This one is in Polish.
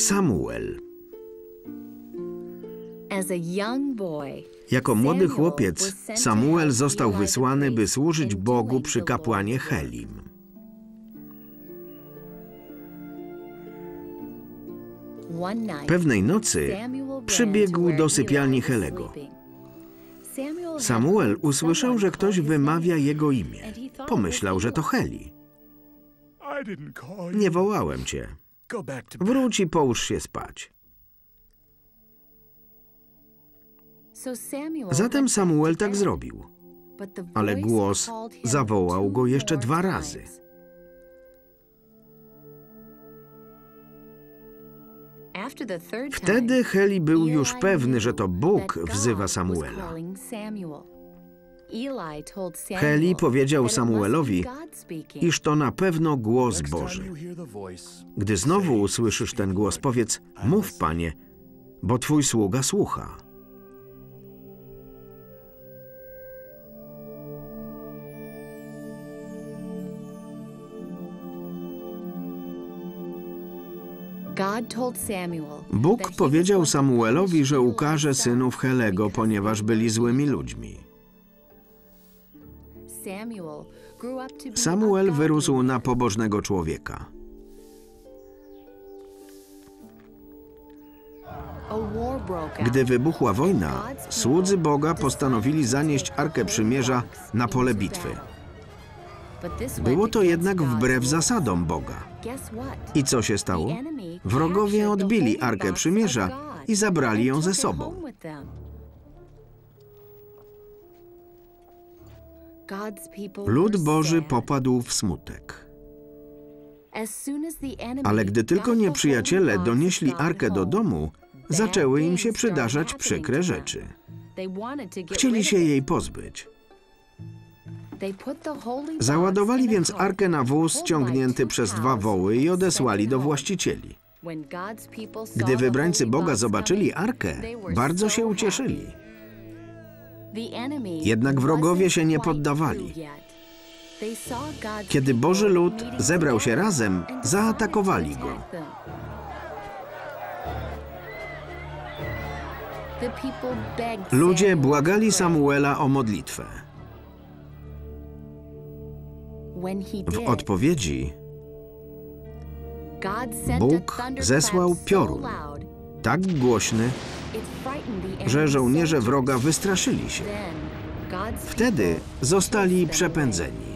Samuel. Jako młody chłopiec Samuel został wysłany, by służyć Bogu przy kapłanie Helim. Pewnej nocy przybiegł do sypialni Helego. Samuel usłyszał, że ktoś wymawia jego imię. Pomyślał, że to Heli. Nie wołałem cię. Wróć i połóż się spać. Zatem Samuel tak zrobił, ale głos zawołał go jeszcze 2 razy. Wtedy Heli był już pewny, że to Bóg wzywa Samuela. Heli powiedział Samuelowi, iż to na pewno głos Boży. Gdy znowu usłyszysz ten głos, powiedz, mów, Panie, bo Twój sługa słucha. Bóg powiedział Samuelowi, że ukaże synów Helego, ponieważ byli złymi ludźmi. Samuel wyrósł na pobożnego człowieka. Gdy wybuchła wojna, słudzy Boga postanowili zanieść Arkę Przymierza na pole bitwy. Było to jednak wbrew zasadom Boga. I co się stało? Wrogowie odbili Arkę Przymierza i zabrali ją ze sobą. Lud Boży popadł w smutek. Ale gdy tylko nieprzyjaciele donieśli Arkę do domu, zaczęły im się przydarzać przykre rzeczy. Chcieli się jej pozbyć. Załadowali więc Arkę na wóz ciągnięty przez 2 woły i odesłali do właścicieli. Gdy wybrańcy Boga zobaczyli Arkę, bardzo się ucieszyli. Jednak wrogowie się nie poddawali. Kiedy Boży lud zebrał się razem, zaatakowali go. Ludzie błagali Samuela o modlitwę. W odpowiedzi Bóg zesłał piorun, tak głośny, że żołnierze wroga wystraszyli się. Wtedy zostali przepędzeni.